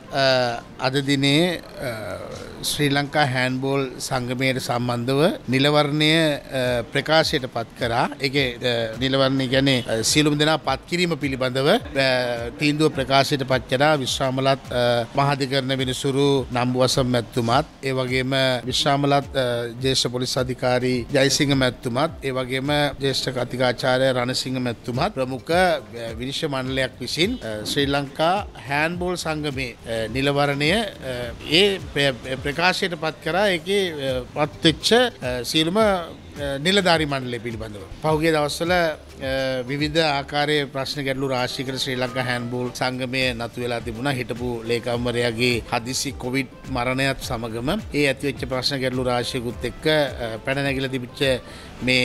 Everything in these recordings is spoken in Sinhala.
අද දිනේ ශ්‍රී ලංකා හෑන්ඩ්බෝල් සංගමයට සම්බන්ධව නිලවරණය ප්‍රකාශයට පත් කරා. ඒකේ නිලවරණය කියන්නේ සියලුම දෙනා පත් කිරීම පිළිබඳව තීන්දුව ප්‍රකාශයට පත් කරා. විශ්‍රාමලත් මහාධිකරණ විනිසුරු නම්බුවසම් මැතිතුමාත්, ඒ වගේම විශ්‍රාමලත් ජ්‍යෙෂ්ඨ පොලිස් අධිකාරී ජයසිංහ මැතිතුමාත්, ඒ වගේම ජ්‍යෙෂ්ඨ කතිකාචාර්ය රණසිංහ මැතිතුමාත් ප්‍රමුඛ විනිශ්චය මණ්ඩලයක් විසින් ශ්‍රී ලංකා හෑන්ඩ්බෝල් සංගමේ නිලවරණය ඒ ප්‍රකාශයට පත් කරා. ඒකේ පත්වෙච්ච සියලුම නිලධාරි මණ්ඩලය පිළිබඳව පහුගිය දවස්වල විවිධ ආකාරයේ ප්‍රශ්න ගැටලු රාශියකට ශ්‍රී ලංකා හෑන්ඩ්බෝල් සංගමය නතු වෙලා තිබුණා. හිටපු ලේකම්වරයාගේ හදිසි කොවිඩ් මරණයත් සමගම ඒ ඇතිවෙච්ච ප්‍රශ්න ගැටලු රාශියකුත් එක්ක පැන නැගිලා තිබිච්ච මේ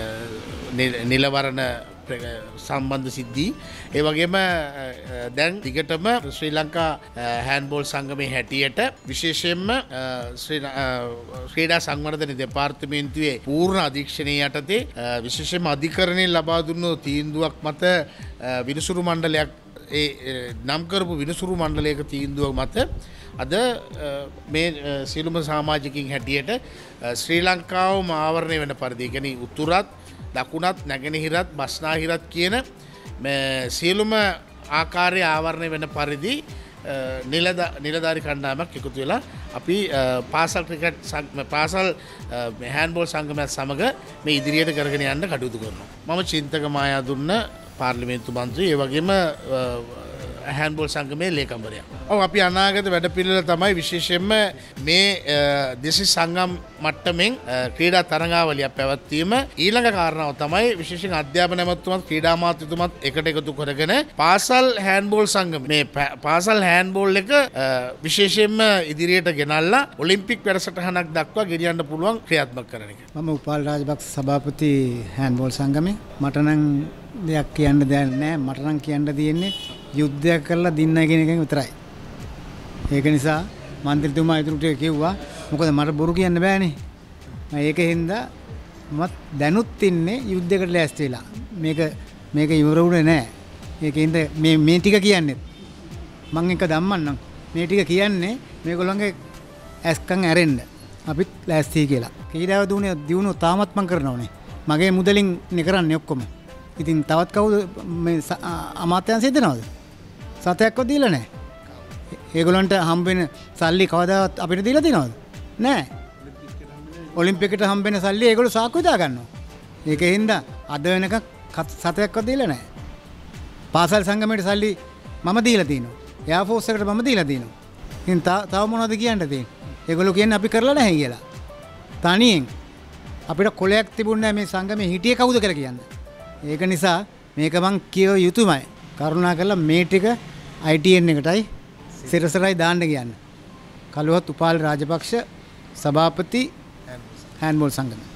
නිලවරණ සම්බන්ධ සිද්ධී. ඒ වගේම දැන් දිගටම ශ්‍රී ලංකා හෑන්ඩ්බෝල් සංගමේ හැටියට විශේෂයෙන්ම ක්‍රීඩා සංවර්ධන දෙපාර්තමේන්තුවේ පූර්ණ අධීක්ෂණය යටතේ විශේෂයෙන්ම අධිකරණයෙන් ලබා දුන්නු තීන්දුවක් මත විනිසුරු මණ්ඩලයක් නම් කරපු විනිසුරු මණ්ඩලයක තීන්දුවක් මත අද මේ සියලුම සමාජිකින් හැටියට ශ්‍රී ලංකාවම ආවරණය වෙන පරිදි කියන්නේ උතුරත් දකුණත් නැගෙනහිරත් බස්නාහිරත් කියන සියලුම ආකාරයේ ආවරණය වෙන පරිදි නිලධාරි කණ්ඩායමක් එකතු වෙලා අපි පාසල් හෑන්ඩ්බෝල් සංගමයත් සමග මේ ඉදිරියට කරගෙන යන්න කටයුතු කරනවා. මම චින්තක මායාදුන්න පාර්ලිමේන්තු මන්ත්‍රී, ඒ වගේම හෑන්ඩ්බෝල් සංගමේ ලේකම්වරයා. ඔව් අපි අනාගත වැඩපිළිවෙල තමයි විශේෂයෙන්ම මේ දෙසිස් සංගම් මට්ටමින් ක්‍රීඩා තරඟාවලියක් පැවැත්වීම. ඊළඟ කාරණාව තමයි විශේෂයෙන් අධ්‍යාපන ඇමතුමත් ක්‍රීඩා අමාත්‍යතුමත් එකට එකතු කරගෙන පාසල් හෑන්ඩ්බෝල් සංගම මේ පාසල් හෑන්ඩ්බෝල් එක විශේෂයෙන්ම ඉදිරියට ගෙනල්ලා ඔලිම්පික් වැඩසටහනක් දක්වා ගෙනියන්න පුළුවන් ක්‍රියාත්මක කරන එක. මම උපාල් රාජපක්ෂ සභාපති හෑන්ඩ්බෝල් සංගමේ. මට නම් දෙයක් කියන්න දෙයක් නැහැ. මට නම් කියන්න තියෙන්නේ යුද්ධයක් කරලා දින්න කියන එක විතරයි. ඒක නිසා මන්ත්‍රීතුමා ඉදිරියට කිව්වා. මොකද මට බොරු කියන්න බෑනේ. මම ඒකෙන්ද මත් දැනුත් ඉන්නේ යුද්ධයකට ලෑස්ති වෙලා. මේක ඉවර වුණේ නැහැ. ඒකෙන්ද මේ ටික කියන්නේ. මම එක ධම්මන්නම්. මේ ටික කියන්නේ මේගොල්ලන්ගේ ඇස්කම් ඇරෙන්න. අපිත් ලෑස්ති කියලා. කීඩාව දිනුන තාමත් මම කරනවනේ. මගේ මුදලින් නේ කරන්නේ ඔක්කොම. ඉතින් තවත් කවුද මේ අමාත්‍යංශය දෙනවද? සතයක්වත් දීලා නැහැ. ඒගොල්ලන්ට හම්බෙන සල්ලි කවදාවත් අපිට දීලා තියෙනවද? නැහැ. ඔලිම්පිකට හම්බෙන සල්ලි ඒගොල්ලෝ සාක්කු දා ගන්නවා. ඒකෙන්ද අද වෙනකන් සතයක්වත් දීලා නැහැ. පාසල් සංගමයට සල්ලි මම දීලා තියෙනවා. එයා ෆෝස් එකට මම දීලා තියෙනවා. ඉතින් තව මොනවද කියන්න තියෙන්නේ? ඒගොල්ලෝ කියන්නේ අපි කරලා නැහැ කියලා. තනියෙන් අපිට කොලයක් තිබුණේ නැහැ මේ සංගමේ හිටියේ කවුද කියලා කියන්නේ. ඒක නිසා මේක මං කිය යුතුමයි. කරුණාකරලා මේ ටික ITN එකටයි සිරසරයි දාන්න කියන්නේ. කළුවත් උපාල රාජපක්ෂ සභාපති හෑන්ඩ්බෝල් සංගම.